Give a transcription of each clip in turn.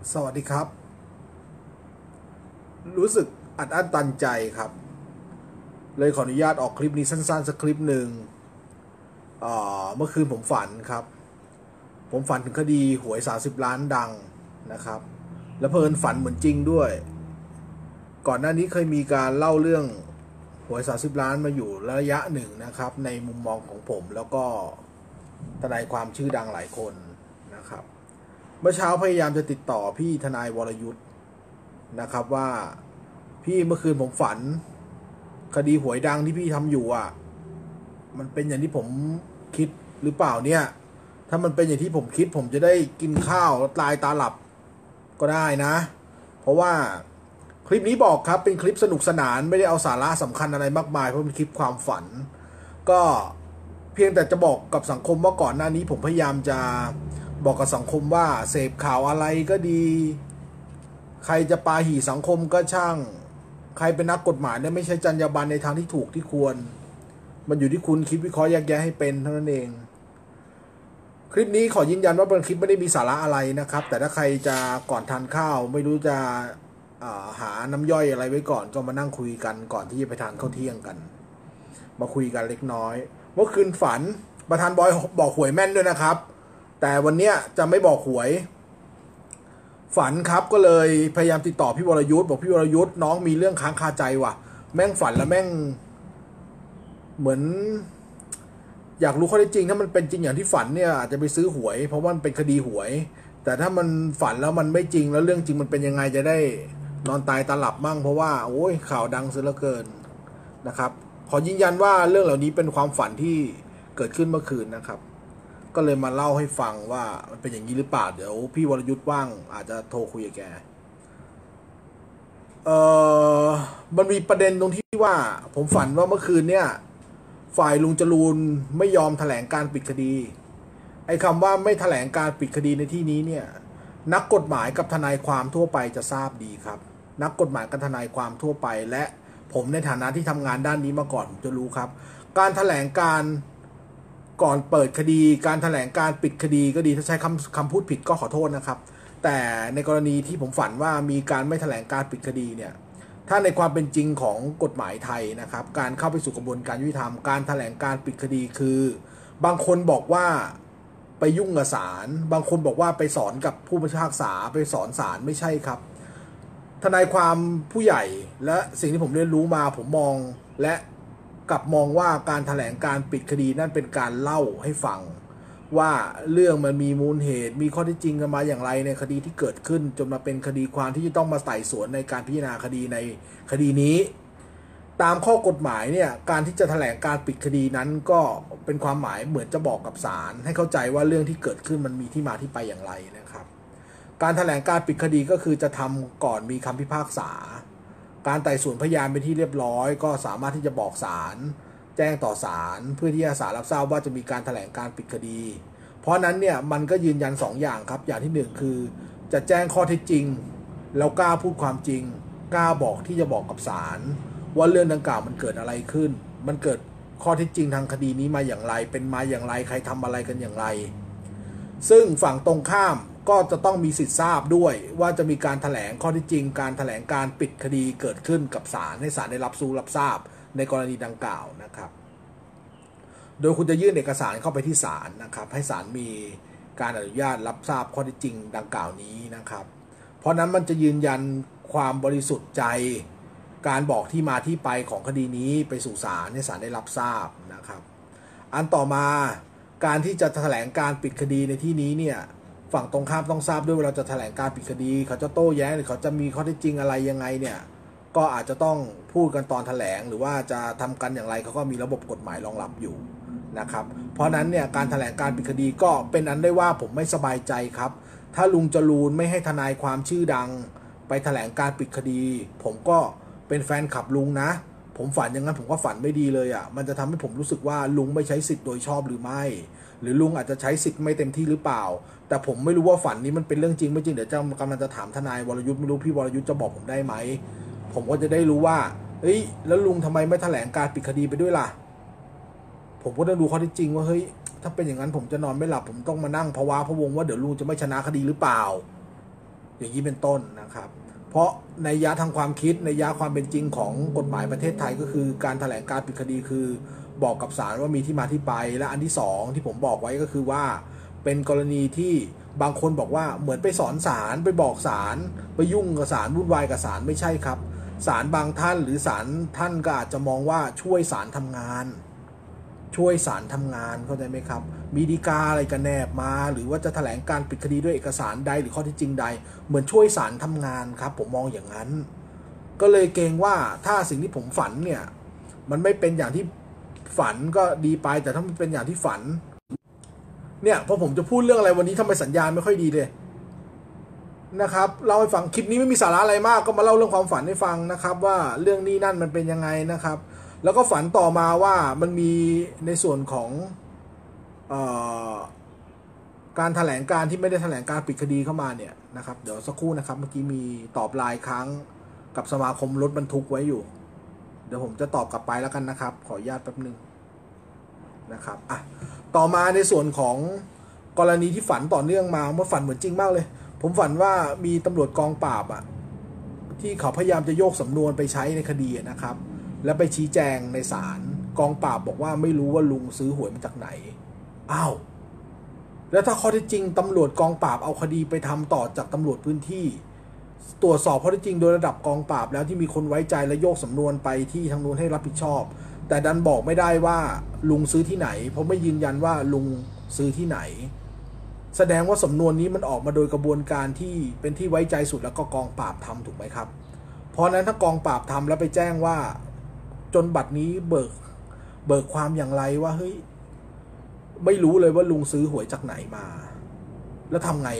สวัสดีครับรู้สึกอัดอั้นตันใจครับเลยขออนุญาตออกคลิปนี้สั้นๆสักคลิปหนึ่งเมื่อคืนผมฝันครับผมฝันถึงคดีหวย30ล้านดังนะครับแล้วเพลินฝันเหมือนจริงด้วยก่อนหน้านี้เคยมีการเล่าเรื่องหวย30ล้านมาอยู่ระยะหนึ่งนะครับในมุมมองของผมแล้วก็ทนายความชื่อดังหลายคนนะครับเมื่อเช้าพยายามจะติดต่อพี่ทนายวรยุทธ์นะครับว่าพี่เมื่อคืนผมฝันคดีหวยดังที่พี่ทำอยู่มันเป็นอย่างที่ผมคิดหรือเปล่าเนี่ยถ้ามันเป็นอย่างที่ผมคิดผมจะได้กินข้าวตายตาหลับก็ได้นะเพราะว่าคลิปนี้บอกครับเป็นคลิปสนุกสนานไม่ได้เอาสาระสำคัญอะไรมากมายเพราะเป็นคลิปความฝันก็เพียงแต่จะบอกกับสังคมว่าก่อนหน้านี้ผมพยายามจะบอกกับสังคมว่าเสพข่าวอะไรก็ดีใครจะปาหี่สังคมก็ช่างใครเป็นนักกฎหมายเนี่ยไม่ใช่จรรยาบรรณในทางที่ถูกที่ควรมันอยู่ที่คุณคิดวิเคราะห์แยกแยะให้เป็นเท่านั้นเองคลิปนี้ขอยืนยันว่าเป็นคลิปไม่ได้มีสาระอะไรนะครับแต่ถ้าใครจะก่อนทานข้าวไม่รู้จะหาน้ำย่อยอะไรไว้ก่อนก็มานั่งคุยกันก่อนที่จะไปทานข้าวเที่ยงกันมาคุยกันเล็กน้อยเมื่อคืนฝันประธานบอยบอกหวยแม่นด้วยนะครับแต่วันเนี้ยจะไม่บอกหวยฝันครับก็เลยพยายามติดต่อพี่วรยุทธ์บอกพี่วรยุทธ์น้องมีเรื่องค้างคาใจว่ะแม่งฝันแล้วแม่งเหมือนอยากรู้ข้อเท็จจริงถ้ามันเป็นจริงอย่างที่ฝันเนี่ยอาจจะไปซื้อหวยเพราะว่ามันเป็นคดีหวยแต่ถ้ามันฝันแล้วมันไม่จริงแล้วเรื่องจริงมันเป็นยังไงจะได้นอนตายตาหลับมั่งเพราะว่าโอ้ยข่าวดังซะเหลือเกินนะครับขอยืนยันว่าเรื่องเหล่านี้เป็นความฝันที่เกิดขึ้นเมื่อคืนนะครับก็เลยมาเล่าให้ฟังว่ามันเป็นอย่างนี้หรือเปล่าเดี๋ยวพี่วรยุทธ์ว่างอาจจะโทรคุยกับแกเออมันมีประเด็นตรงที่ว่าผมฝันว่าเมื่อคืนเนี่ยฝ่ายลุงจรูนไม่ยอมแถลงการปิดคดีไอ้คำว่าไม่แถลงการปิดคดีในที่นี้เนี่ยนักกฎหมายกับทนายความทั่วไปจะทราบดีครับนักกฎหมายกับทนายความทั่วไปและผมในฐานะที่ทำงานด้านนี้มาก่อนผมจะรู้ครับการแถลงการก่อนเปิดคดีการแถลงการปิดคดีก็ดีถ้าใช้คำพูดผิดก็ขอโทษนะครับแต่ในกรณีที่ผมฝันว่ามีการไม่แถลงการปิดคดีเนี่ยถ้าในความเป็นจริงของกฎหมายไทยนะครับการเข้าไปสู่กระบวนการยุติธรรมการแถลงการปิดคดีคือบางคนบอกว่าไปยุ่งกับศาลบางคนบอกว่าไปสอนกับผู้พิพากษาไปสอนศาลไม่ใช่ครับทนายความผู้ใหญ่และสิ่งที่ผมเรียนรู้มาผมมองและกลับมองว่าการแถลงการปิดคดีนั่นเป็นการเล่าให้ฟังว่าเรื่องมันมีมูลเหตุมีข้อเท็จจริงกันมาอย่างไรในคดีที่เกิดขึ้นจนมาเป็นคดีความที่จะต้องมาไต่สวนในการพิจารณาคดีในคดีนี้ตามข้อกฎหมายเนี่ยการที่จะแถลงการปิดคดีนั้นก็เป็นความหมายเหมือนจะบอกกับศาลให้เข้าใจว่าเรื่องที่เกิดขึ้นมันมีที่มาที่ไปอย่างไรนะครับการแถลงการปิดคดีก็คือจะทำก่อนมีคำพิพากษาการไต่สวนพยานเป็นที่เรียบร้อยก็สามารถที่จะบอกศาลแจ้งต่อศาลเพื่อที่ศาลรับทราบว่าจะมีการแถลงการปิดคดีเพราะนั้นเนี่ยมันก็ยืนยัน2 อย่างครับอย่างที่1คือจะแจ้งข้อเท็จจริงแล้วกล้าพูดความจริงกล้าบอกที่จะบอกกับศาลว่าเรื่องดังกล่าวมันเกิดอะไรขึ้นมันเกิดข้อเท็จจริงทางคดีนี้มาอย่างไรเป็นมาอย่างไรใครทำอะไรกันอย่างไรซึ่งฝั่งตรงข้ามก็จะต้องมีสิทธิทราบด้วยว่าจะมีการแถลงข้อเท็จจริงการแถลงการปิดคดีเกิดขึ้นกับศาลให้ศาลได้รับทราบในกรณีดังกล่าวนะครับโดยคุณจะยื่นเอกสารเข้าไปที่ศาลนะครับให้ศาลมีการอนุญาตรับทราบข้อเท็จจริงดังกล่าวนี้นะครับเพราะนั้นมันจะยืนยันความบริสุทธิ์ใจการบอกที่มาที่ไปของคดีนี้ไปสู่ศาลให้ศาลได้รับทราบนะครับอันต่อมาการที่จะแถลงการปิดคดีในที่นี้เนี่ยฝั่งตรงข้ามต้องทราบด้วยเวลาจะแถลงการปิดคดีเขาจะโต้แย้งหรือเขาจะมีข้อเท็จจริงอะไรยังไงเนี่ยก็อาจจะต้องพูดกันตอนแถลงหรือว่าจะทำกันอย่างไรเขาก็มีระบบกฎหมายรองรับอยู่นะครับเพราะนั้นเนี่ยการแถลงการปิดคดีก็เป็นอันได้ว่าผมไม่สบายใจครับถ้าลุงจรูนไม่ให้ทนายความชื่อดังไปแถลงการปิดคดีผมก็เป็นแฟนคลับลุงนะผมฝันอย่างนั้นผมก็ฝันไม่ดีเลยมันจะทำให้ผมรู้สึกว่าลุงไม่ใช้สิทธิ์โดยชอบหรือไม่หรือลุงอาจจะใช้สิทธิ์ไม่เต็มที่หรือเปล่าแต่ผมไม่รู้ว่าฝันนี้มันเป็นเรื่องจริงไม่จริงเดี๋ยวกำลังจะถามทนายวรยุทธ์ไม่รู้พี่วรยุทธ์จะบอกผมได้ไหมผมก็จะได้รู้ว่าเฮ้ยแล้วลุงทำไมไม่แถลงการปิดคดีไปด้วยล่ะผมก็ต้องดูข้อเท็จจริงว่าเฮ้ยถ้าเป็นอย่างนั้นผมจะนอนไม่หลับผมต้องมานั่งภาวะพะวงว่าเดี๋ยวลุงจะไม่ชนะคดีหรือเปล่าอย่างนี้เป็นต้นนะครับ เพราะในยะทางความคิดในยะความเป็นจริงของกฎหมายประเทศไทยก็คือการแถลงการปิดคดีคือบอกกับศาลว่ามีที่มาที่ไปและอันที่สองที่ผมบอกไว้ก็คือว่าเป็นกรณีที่บางคนบอกว่าเหมือนไปสอนศาลไปบอกศาลไปยุ่งกับศาลวุ่นวายกับศาลไม่ใช่ครับศาลบางท่านหรือศาลท่านก็อาจจะมองว่าช่วยศาลทำงานช่วยศาลทำงานเข้าใจไหมครับมีฎีกาอะไรกันแนบมาหรือว่าจะแถลงการปิดคดีด้วยเอกสารใดหรือข้อเท็จจริงใดเหมือนช่วยศาลทำงานครับผมมองอย่างนั้นก็เลยเกรงว่าถ้าสิ่งที่ผมฝันเนี่ยมันไม่เป็นอย่างที่ฝันก็ดีไปแต่ถ้ามันเป็นอย่างที่ฝันเนี่ยพอผมจะพูดเรื่องอะไรวันนี้ทำไมสัญญาณไม่ค่อยดีเลยนะครับเล่าให้ฟังคลิปนี้ไม่มีสาระอะไรมากก็มาเล่าเรื่องความฝันให้ฟังนะครับว่าเรื่องนี้นั่นมันเป็นยังไงนะครับแล้วก็ฝันต่อมาว่ามันมีในส่วนของการแถลงการที่ไม่ได้แถลงการปิดคดีเข้ามาเนี่ยนะครับเดี๋ยวสักครู่นะครับเมื่อกี้มีตอบไลน์ค้างกับสมาคมรถบรรทุกไว้อยู่เดี๋ยวผมจะตอบกลับไปแล้วกันนะครับขออนุญาตแป๊บนึงนะครับต่อมาในส่วนของกรณีที่ฝันต่อเนื่องมามันฝันเหมือนจริงมากเลยผมฝันว่ามีตำรวจกองปราบที่เขาพยายามจะโยกสำนวนไปใช้ในคดีนะครับแล้วไปชี้แจงในศาลกองปราบบอกว่าไม่รู้ว่าลุงซื้อหวยมาจากไหนอ้าวแล้วถ้าข้อเท็จจริงตำรวจกองปราบเอาคดีไปทำต่อจากตำรวจพื้นที่ตรวจสอบข้อเท็จจริงโดยระดับกองปราบแล้วที่มีคนไว้ใจและโยกสำนวนไปที่ทางนู้นให้รับผิดชอบแต่ดันบอกไม่ได้ว่าลุงซื้อที่ไหนเพราะไม่ยืนยันว่าลุงซื้อที่ไหนแสดงว่าสำนวนนี้มันออกมาโดยกระบวนการที่เป็นที่ไว้ใจสุดแล้วก็กองปราบทำถูกไหมครับเพราะนั้นถ้ากองปราบทำแล้วไปแจ้งว่าจนบัดนี้เบิกความอย่างไรว่าเฮ้ยไม่รู้เลยว่าลุงซื้อหวยจากไหนมาแล้วทำไง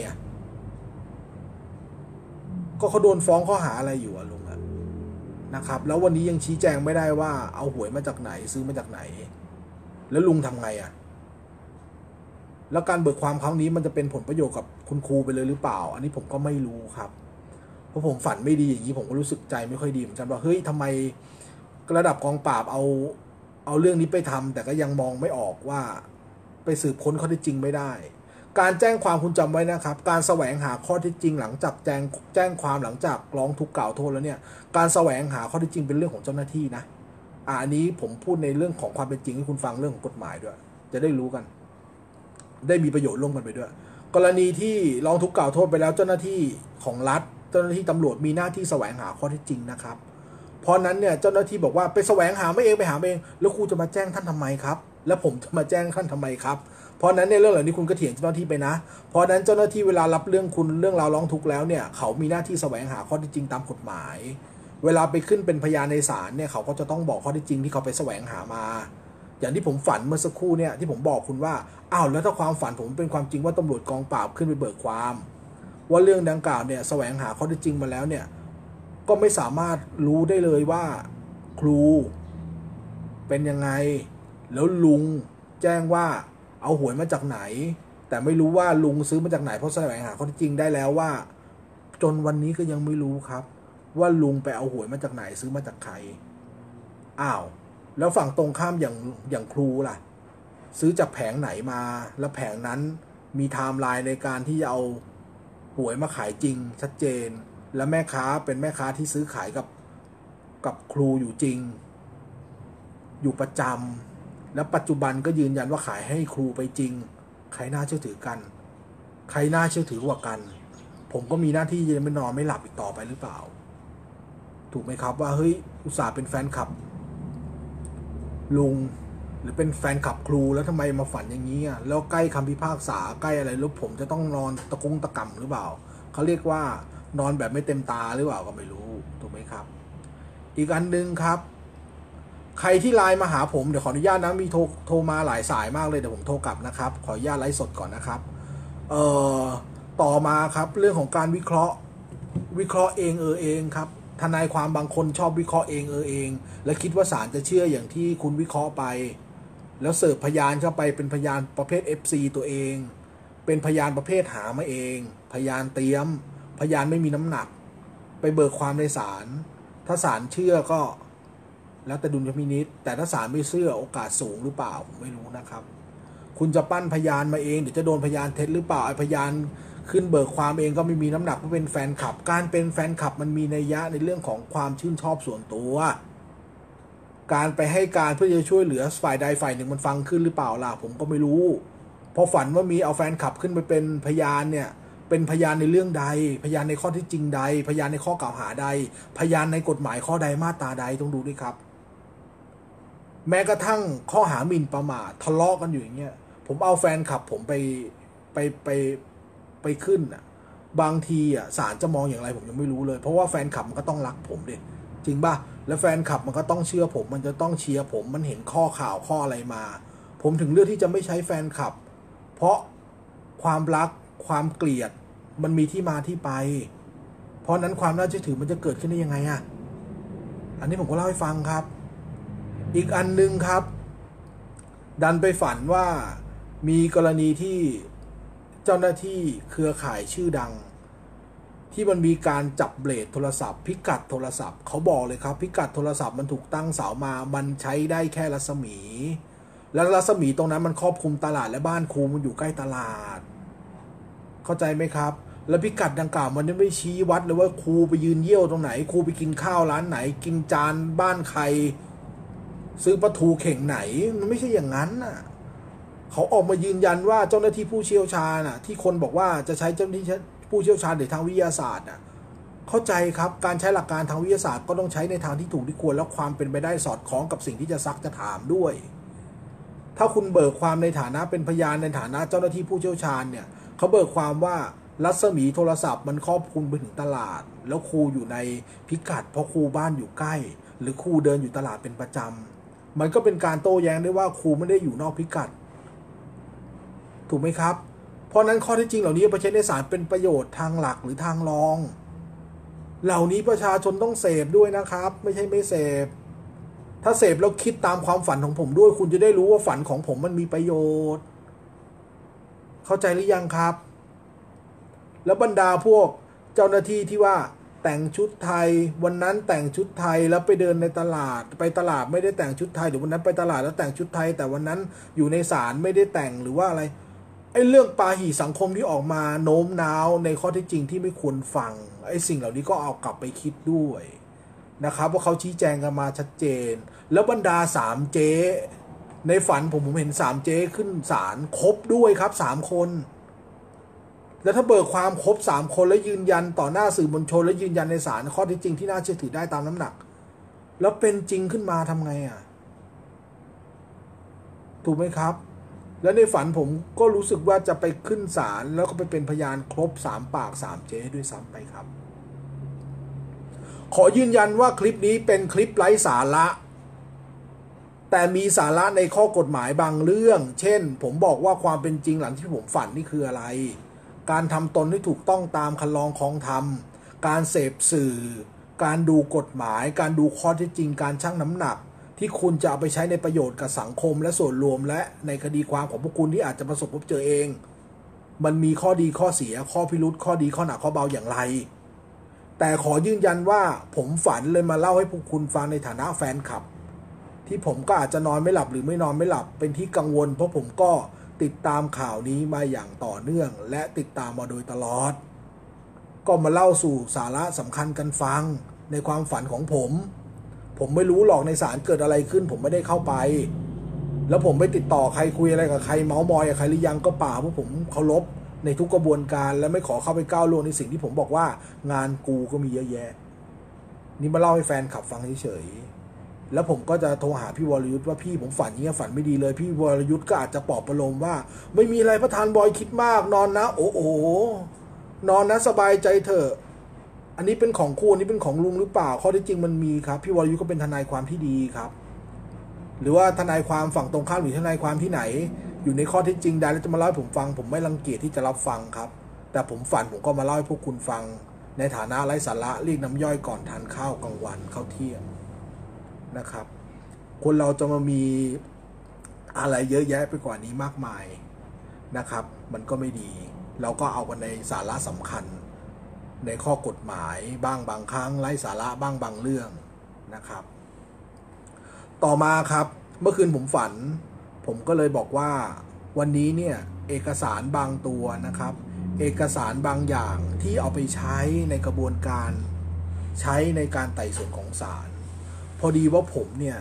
ก็เขาโดนฟ้องข้อหาอะไรอยู่ลุงนะครับแล้ววันนี้ยังชี้แจงไม่ได้ว่าเอาหวยมาจากไหนซื้อมาจากไหนแล้วลุงทำไงแล้วการเบิกความครั้งนี้มันจะเป็นผลประโยชน์กับคุณครูไปเลยหรือเปล่าอันนี้ผมก็ไม่รู้ครับเพราะผมฝันไม่ดีอย่างนี้ผมก็รู้สึกใจไม่ค่อยดีเหมือนกันว่าเฮ้ยทำไมระดับกองปราบเอาเรื่องนี้ไปทำแต่ก็ยังมองไม่ออกว่าไปสืบค้นข้อเท็จจริงไม่ได้การแจ้งความคุณจำไว้นะครับการแสวงหาข้อเท็จจริงหลังจากแจ้งความหลังจากร้องทุกข์กล่าวโทษแล้วเนี่ยการแสวงหาข้อเท็จจริงเป็นเรื่องของเจ้าหน้าที่นะอันนี้ผมพูดในเรื่องของความเป็นจริงให้คุณฟังเรื่องของกฎหมายด้วยจะได้รู้กันได้มีประโยชน์ร่วมกันไปด้วยกรณีที่ร้องทุกข์กล่าวโทษไปแล้วเจ้าหน้าที่ของรัฐเจ้าหน้าที่ตำรวจมีหน้าที่แสวงหาข้อเท็จจริงนะครับเพราะนั้นเนี่ยเจ้าหน้าที่บอกว่าไปแสวงหาไม่เองไปหาเองแล้วครูจะมาแจ้งท่านทำไมครับแล้วผมจะมาแจ้งท่านทำไมครับเพราะนั้นในเรื่องเหล่านี้คุณก็เถียงเจ้าหน้าที่ไปนะเพราะนั้นเจ้าหน้าที่เวลารับเรื่องคุณเรื่องราวร้องทุกข์แล้วเนี่ยเขามีหน้าที่แสวงหาข้อเท็จจริงตามกฎหมายเวลาไปขึ้นเป็นพยานในศาลเนี่ยเขาก็จะต้องบอกข้อเท็จจริงที่เขาไปแสวงหามาอย่างที่ผมฝันเมื่อสักครู่เนี่ยที่ผมบอกคุณว่าอ้าวแล้วถ้าความฝันผมเป็นความจริงว่าตำรวจกองปราบขึ้นไปเบิกความว่าเรื่องดังกล่าวเนี่ยแสวงหาข้อเท็จจริงมาแล้วเนี่ยก็ไม่สามารถรู้ได้เลยว่าครูเป็นยังไงแล้วลุงแจ้งว่าเอาหวยมาจากไหนแต่ไม่รู้ว่าลุงซื้อมาจากไหนเพราะแสวงหาข้อเท็จจริงได้แล้วว่าจนวันนี้ก็ยังไม่รู้ครับว่าลุงไปเอาหวยมาจากไหนซื้อมาจากใครอ้าวแล้วฝั่งตรงข้ามอย่างครูล่ะซื้อจากแผงไหนมาแล้วแผงนั้นมีไทม์ไลน์ในการที่จะเอาหวยมาขายจริงชัดเจนและแม่ค้าเป็นแม่ค้าที่ซื้อขายกับครูอยู่จริงอยู่ประจำและปัจจุบันก็ยืนยันว่าขายให้ครูไปจริงใครน่าเชื่อถือกันใครน่าเชื่อถือกว่ากันผมก็มีหน้าที่จะไม่นอนไม่หลับอีกต่อไปหรือเปล่าถูกไหมครับว่าเฮ้ยอุตส่าห์เป็นแฟนคลับลุงหรือเป็นแฟนคลับครูแล้วทำไมมาฝันอย่างนี้แล้วใกล้คำพิพากษาใกล้อะไรแล้วผมจะต้องนอนตะกุงตะกำหรือเปล่าเขาเรียกว่านอนแบบไม่เต็มตาหรือเปล่าก็ไม่รู้ถูกไหมครับอีกอันหนึ่งครับใครที่ไลน์มาหาผมเดี๋ยวขออนุญาตนะมีโทรมาหลายสายมากเลยเดี๋ยวผมโทรกลับนะครับขออนุญาตไลฟ์สดก่อนนะครับต่อมาครับเรื่องของการวิเคราะห์เองครับทนายความบางคนชอบวิเคราะห์เองและคิดว่าศาลจะเชื่ออย่างที่คุณวิเคราะห์ไปแล้วเสิร์ฟพยานเข้าไปเป็นพยานประเภท FC ตัวเองเป็นพยานประเภทหามาเองพยานเตรียมพยานไม่มีน้ำหนักไปเบิกความในศาลถ้าศาลเชื่อก็แล้วแต่ดุลยพินิจแต่ถ้าศาลไม่เชื่อโอกาสสูงหรือเปล่าผมไม่รู้นะครับคุณจะปั้นพยานมาเองเดี๋ยวจะโดนพยานเท็จหรือเปล่าไอ้พยานขึ้นเบิกความเองก็ไม่มีน้ำหนักเพราะเป็นแฟนคลับการเป็นแฟนคลับมันมีนัยยะในเรื่องของความชื่นชอบส่วนตัวการไปให้การเพื่อจะช่วยเหลือฝ่ายใดฝ่ายหนึ่งมันฟังขึ้นหรือเปล่าล่ะผมก็ไม่รู้พอฝันว่ามีเอาแฟนคลับขึ้นไปเป็นพยานเนี่ยเป็นพยานในเรื่องใดพยานในข้อที่จริงใดพยานในข้อกล่าวหาใดพยานในกฎหมายข้อใดมาตราใดต้องดูด้วยครับแม้กระทั่งข้อหาหมิ่นประมาททะเลาะกันอยู่อย่างเงี้ยผมเอาแฟนคลับผมไปขึ้นอ่ะบางทีอ่ะศาลจะมองอย่างไรผมยังไม่รู้เลยเพราะว่าแฟนคลับมันก็ต้องรักผมดิจริงป่ะแล้วแฟนคลับมันก็ต้องเชื่อผมมันจะต้องเชียร์ผมมันเห็นข้อข่าวข้ออะไรมาผมถึงเลือกที่จะไม่ใช้แฟนคลับเพราะความรักความเกลียดมันมีที่มาที่ไปเพราะนั้นความน่าเชื่อถือมันจะเกิดขึ้นได้ยังไงอ่ะอันนี้ผมก็เล่าให้ฟังครับอีกอันนึงครับดันไปฝันว่ามีกรณีที่เจ้าหน้าที่เครือข่ายชื่อดังที่มันมีการจับเบลดโทรศัพท์พิกัดโทรศัพท์เขาบอกเลยครับพิกัดโทรศัพท์มันถูกตั้งเสามามันใช้ได้แค่รัศมีและรัศมีตรงนั้นมันครอบคลุมตลาดและบ้านครูมันอยู่ใกล้ตลาดเข้าใจไหมครับแล้วพิกัดดังกล่าวมันไม่ชี้วัดเลยว่าครูไปยืนเยี่ยวตรงไหนครูไปกินข้าวร้านไหนกินจานบ้านใครซื้อปลาทูเข่งไหนมันไม่ใช่อย่างนั้นน่ะเขาออกมายืนยันว่าเจ้าหน้าที่ผู้เชี่ยวชาญน่ะที่คนบอกว่าจะใช้เจ้าหน้าที่ผู้เชี่ยวชาญหรือทางวิทยาศาสตร์น่ะเข้าใจครับการใช้หลักการทางวิทยาศาสตร์ก็ต้องใช้ในทางที่ถูกที่ควรและความเป็นไปได้สอดคล้องกับสิ่งที่จะซักจะถามด้วยถ้าคุณเบิกความในฐานะเป็นพยานในฐานะเจ้าหน้าที่ผู้เชี่ยวชาญเนี่ยเขาเบิกความว่ารัศมีโทรศัพท์มันครอบคลุมไปถึงตลาดแล้วครูอยู่ในพิกัดเพราะครูบ้านอยู่ใกล้หรือครูเดินอยู่ตลาดเป็นประจำมันก็เป็นการโต้แย้งได้ว่าครูไม่ได้อยู่นอกพิกัดถูกไหมครับเพราะนั้นข้อที่จริงเหล่านี้ไปใช้ในศาลเป็นประโยชน์ทางหลักหรือทางรองเหล่านี้ประชาชนต้องเสพด้วยนะครับไม่ใช่ไม่เสพถ้าเสพแล้วคิดตามความฝันของผมด้วยคุณจะได้รู้ว่าฝันของผมมันมีประโยชน์เข้าใจหรือยังครับแล้วบรรดาพวกเจ้าหน้าที่ที่ว่าแต่งชุดไทยวันนั้นแต่งชุดไทยแล้วไปเดินในตลาดไปตลาดไม่ได้แต่งชุดไทยหรือวันนั้นไปตลาดแล้วแต่งชุดไทยแต่วันนั้นอยู่ในศาลไม่ได้แต่งหรือว่าอะไรไอ้เรื่องปาหีสังคมที่ออกมาโน้มน้าวในข้อที่จริงที่ไม่ควรฟังไอ้สิ่งเหล่านี้ก็เอากลับไปคิดด้วยนะครับเพราะเขาชี้แจงกันมาชัดเจนแล้วบรรดา3เจ๊ในฝันผมเห็น3เจ๊ขึ้นศาลครบด้วยครับ3คนแล้วถ้าเบิกความครบ3คนแล้วยืนยันต่อหน้าสื่อมวลชนและยืนยันในศาลข้อที่จริงที่น่าเชื่อถือได้ตามน้ำหนักแล้วเป็นจริงขึ้นมาทำไงอ่ะถูกไหมครับแล้วในฝันผมก็รู้สึกว่าจะไปขึ้นศาลแล้วก็ไปเป็นพยานครบ3ปาก3เจ๊ด้วยซ้ำไปครับขอยืนยันว่าคลิปนี้เป็นคลิปไร้สาระแต่มีสาระในข้อกฎหมายบางเรื่องเช่นผมบอกว่าความเป็นจริงหลังที่ผมฝันนี่คืออะไรการทำตนให้ถูกต้องตามคันลองของธรรมการเสพสื่อการดูกฎหมายการดูข้อเท็จจริงการชั่งน้ำหนักที่คุณจะเอาไปใช้ในประโยชน์กับสังคมและส่วนรวมและในคดีความของพวกคุณที่อาจจะประสบพบเจอเองมันมีข้อดีข้อเสียข้อพิรุธข้อดีข้อหนักข้อเบาอย่างไรแต่ขอยืนยันว่าผมฝันเลยมาเล่าให้พวกคุณฟังในฐานะแฟนคลับที่ผมก็อาจจะนอนไม่หลับหรือไม่นอนไม่หลับเป็นที่กังวลเพราะผมก็ติดตามข่าวนี้มาอย่างต่อเนื่องและติดตามมาโดยตลอดก็มาเล่าสู่สาระสำคัญกันฟังในความฝันของผมไม่รู้หรอกในศาลเกิดอะไรขึ้นผมไม่ได้เข้าไปแล้วผมไปติดต่อใครคุยอะไรกับใครเมาส์มอยกับใครหรือยังก็เปล่าเพราะผมเคารพในทุกกระบวนการและไม่ขอเข้าไปก้าวล่วงในสิ่งที่ผมบอกว่างานกูก็มีเยอะแยะนี่มาเล่าให้แฟนขับฟังเฉยๆแล้วผมก็จะโทรหาพี่วรยุทธ์ว่าพี่ผมฝันอย่างนี้ฝันไม่ดีเลยพี่วรยุทธ์ก็อาจจะปลอบประโลมว่าไม่มีอะไรประธานบอยคิดมากนอนนะโอ้โหนอนนะสบายใจเถอะอันนี้เป็นของคู่อันนี้เป็นของลุงหรือเปล่าข้อที่จริงมันมีครับพี่วรยุทธ์ก็เป็นทนายความที่ดีครับหรือว่าทนายความฝั่งตรงข้ามหรือทนายความที่ไหนอยู่ในข้อที่จริงใดแล้วจะมาเล่าให้ผมฟังผมไม่รังเกียจที่จะรับฟังครับแต่ผมฝันผมก็มาเล่าให้พวกคุณฟังในฐานะไร้สาระเรียกน้ำย่อยก่อนทานข้าวกลางวันข้าวเที่ยงนะครับคนเราจะมามีอะไรเยอะแยะไปกว่านี้มากมายนะครับมันก็ไม่ดีเราก็เอากันในสาระสำคัญในข้อกฎหมายบ้างบางครั้งไร้สาระบ้างบางเรื่องนะครับต่อมาครับเมื่อคืนผมฝันผมก็เลยบอกว่าวันนี้เนี่ยเอกสารบางตัวนะครับเอกสารบางอย่างที่เอาไปใช้ในกระบวนการใช้ในการไต่สวนของศาลพอดีว่าผมเนี่ย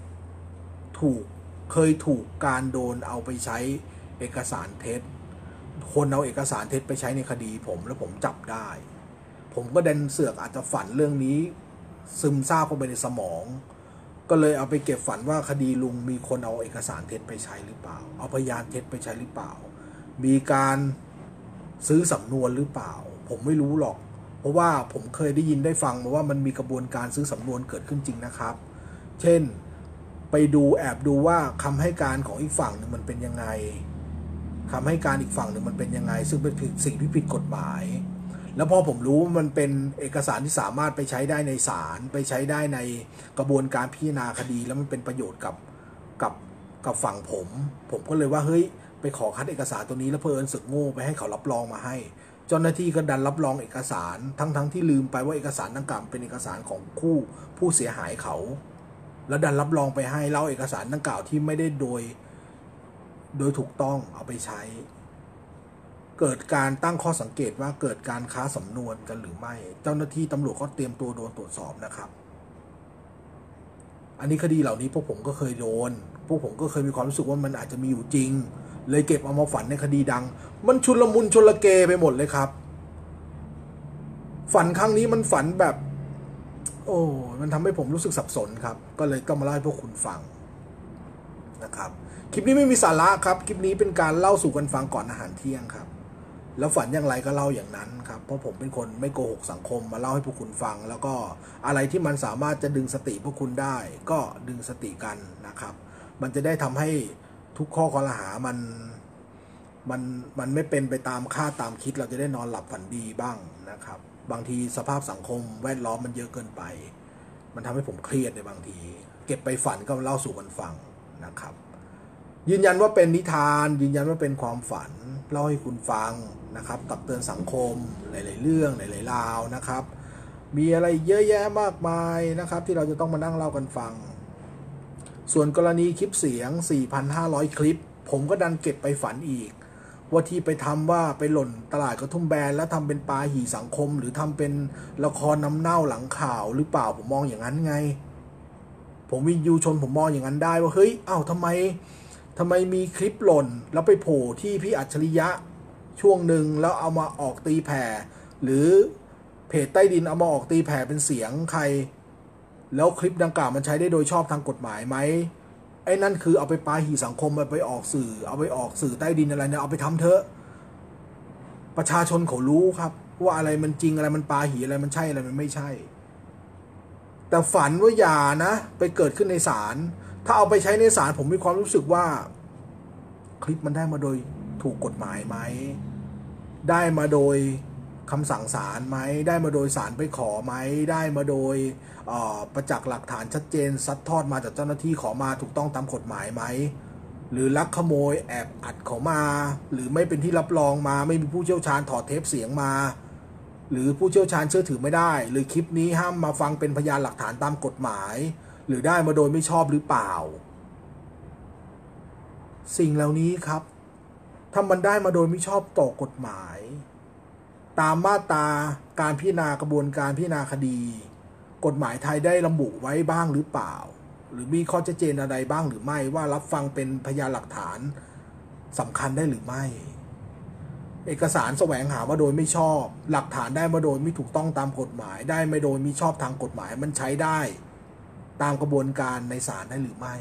เคยถูกการโดนเอาไปใช้เอกสารเท็จคนเอาเอกสารเท็จไปใช้ในคดีผมแล้วผมจับได้ผมก็ดันเสือกอาจจะฝันเรื่องนี้ซึมซาบเข้าไปในสมองก็เลยเอาไปเก็บฝันว่าคดีลุงมีคนเอาเอกสารเท็จไปใช้หรือเปล่าเอาพยานเท็จไปใช้หรือเปล่ามีการซื้อสำนวนหรือเปล่าผมไม่รู้หรอกเพราะว่าผมเคยได้ยินได้ฟังมาว่ามันมีกระบวนการซื้อสำนวนเกิดขึ้นจริงนะครับเช่นไปดูแอบดูว่าคำให้การของอีกฝั่งหนึ่งมันเป็นยังไงคำให้การอีกฝั่งหนึ่งมันเป็นยังไงซึ่งเป็นสิ่งที่ผิดกฎหมายแล้วพอผมรู้มันเป็นเอกสารที่สามารถไปใช้ได้ในศาลไปใช้ได้ในกระบวนการพิจารณาคดีแล้วมันเป็นประโยชน์กับฝั่งผมก็เลยว่าเฮ้ยไปขอคัดเอกสารตัวนี้แล้วเพิ่นสึกโง่ไปให้เขารับรองมาให้เจ้าหน้าที่ก็ดันรับรองเอกสารทั้งที่ลืมไปว่าเอกสารดังกล่าวเป็นเอกสารของผู้เสียหายเขาแล้วดันรับรองไปให้เล่าเอกสารดังกล่าวที่ไม่ได้โดยถูกต้องเอาไปใช้เกิดการตั้งข้อสังเกตว่าเกิดการค้าสำนวนกันหรือไม่เจ้าหน้าที่ตำรวจก็เตรียมตัวโดนตรวจสอบนะครับอันนี้คดีเหล่านี้พวกผมก็เคยโดนพวกผมก็เคยมีความรู้สึกว่ามันอาจจะมีอยู่จริงเลยเก็บเอามาฝันในคดีดังมันชุลมุนชลเกไปหมดเลยครับฝันครั้งนี้มันฝันแบบโอ้มันทำให้ผมรู้สึกสับสนครับก็เลยต้องมาเล่าให้พวกคุณฟังนะครับคลิปนี้ไม่มีสาระครับคลิปนี้เป็นการเล่าสู่กันฟังก่อนอาหารเที่ยงครับแล้วฝันอย่างไรก็เล่าอย่างนั้นครับเพราะผมเป็นคนไม่โกหกสังคมมาเล่าให้พวกคุณฟังแล้วก็อะไรที่มันสามารถจะดึงสติพวกคุณได้ก็ดึงสติกันนะครับมันจะได้ทำให้ทุกข้อคอรหามันไม่เป็นไปตามคาดตามคิดเราจะได้นอนหลับฝันดีบ้างนะครับบางทีสภาพสังคมแวดล้อมมันเยอะเกินไปมันทำให้ผมเครียดในบางทีเก็บไปฝันก็เล่าสู่กันฟังนะครับยืนยันว่าเป็นนิทานยืนยันว่าเป็นความฝันเล่าให้คุณฟังนะครับตักเตือนสังคมหลายๆเรื่องหลายๆราวนะครับมีอะไรเยอะแยะมากมายนะครับที่เราจะต้องมานั่งเล่ากันฟังส่วนกรณีคลิปเสียง 4,500 คลิปผมก็ดันเก็บไปฝันอีกว่าที่ไปทำว่าไปหล่นตลาดกระทุ่มแบนแล้วทำเป็นปาหี่สังคมหรือทำเป็นละครน้ำเน่าหลังข่าวหรือเปล่าผมมองอย่างนั้นไงผมวินยูชนผมมองอย่างนั้นได้ว่าเฮ้ยอ้าวทำไมมีคลิปหล่นแล้วไปโผล่ที่พี่อัจฉริยะช่วงหนึ่งแล้วเอามาออกตีแผ่หรือเพจใต้ดินเอามาออกตีแผ่เป็นเสียงใครแล้วคลิปดังกล่าวมันใช้ได้โดยชอบทางกฎหมายไหมไอ้นั่นคือเอาไปปาหี่สังคมไปออกสื่อเอาไปออกสื่อใต้ดินอะไรเนี่ยเอาไปทำเถอะประชาชนเขารู้ครับว่าอะไรมันจริงอะไรมันปาหี่อะไรมันใช่อะไรมันไม่ใช่แต่ฝันว่าอย่านะไปเกิดขึ้นในศาลถ้าเอาไปใช้ในศาลผมมีความรู้สึกว่าคลิปมันได้มาโดยถูกกฎหมายไหมได้มาโดยคำสั่งศาลไหมได้มาโดยศาลไปขอไหมได้มาโดยประจักษ์หลักฐานชัดเจนซัดทอดมาจากเจ้าหน้าที่ขอมาถูกต้องตามกฎหมายไหมหรือลักขโมยแอบอัดเขามาหรือไม่เป็นที่รับรองมาไม่มีผู้เชี่ยวชาญถอดเทปเสียงมาหรือผู้เชี่ยวชาญเชื่อถือไม่ได้หรือคลิปนี้ห้ามมาฟังเป็นพยานหลักฐานตามกฎหมายหรือได้มาโดยไม่ชอบหรือเปล่าสิ่งเหล่านี้ครับถ้ามันได้มาโดยไม่ชอบต่อกฎหมายตามมาตราการพิจารณากระบวนการพิจารณาคดีกฎหมายไทยได้ระบุไว้บ้างหรือเปล่าหรือมีข้อชัดเจนอะไรบ้างหรือไม่ว่ารับฟังเป็นพยานหลักฐานสำคัญได้หรือไม่เอกสารแสวงหามาโดยไม่ชอบหลักฐานได้มาโดยไม่ถูกต้องตามกฎหมายได้มาโดยมิชอบทางกฎหมายมันใช้ได้ตามกระบวนการในศาลได้หรือไม่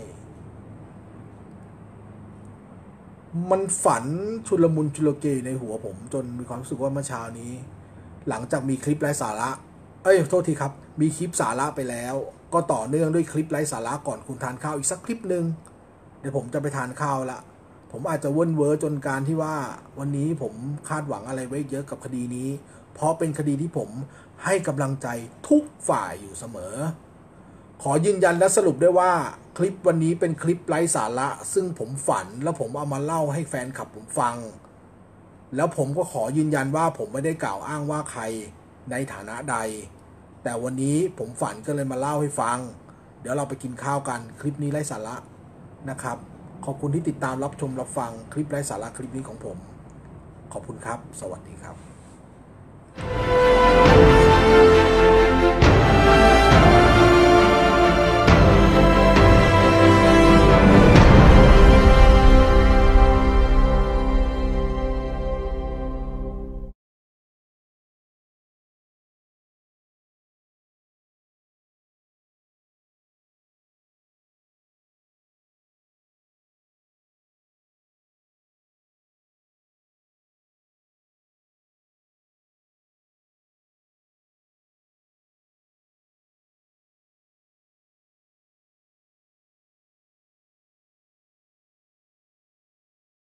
มันฝันชุลมุนชุลเกในหัวผมจนมีความรู้สึกว่าเมื่อเช้านี้หลังจากมีคลิปไร้สาระโทษทีครับมีคลิปสาระไปแล้วก็ต่อเนื่องด้วยคลิปไร้สาระก่อนคุณทานข้าวอีกสักคลิปหนึ่งเดี๋ยวผมจะไปทานข้าวละผมอาจจะเว่นเวอร์จนการที่ว่าวันนี้ผมคาดหวังอะไรไว้เยอะกับคดีนี้เพราะเป็นคดีที่ผมให้กำลังใจทุกฝ่ายอยู่เสมอขอยืนยันและสรุปได้ว่าคลิปวันนี้เป็นคลิปไร้สาระซึ่งผมฝันแล้วผมเอามาเล่าให้แฟนคลับผมฟังแล้วผมก็ขอยืนยันว่าผมไม่ได้กล่าวอ้างว่าใครในฐานะใดแต่วันนี้ผมฝันก็เลยมาเล่าให้ฟังเดี๋ยวเราไปกินข้าวกันคลิปนี้ไร้สาระนะครับขอบคุณที่ติดตามรับชมรับฟังคลิปไร้สาระคลิปนี้ของผมขอบคุณครับสวัสดีครับ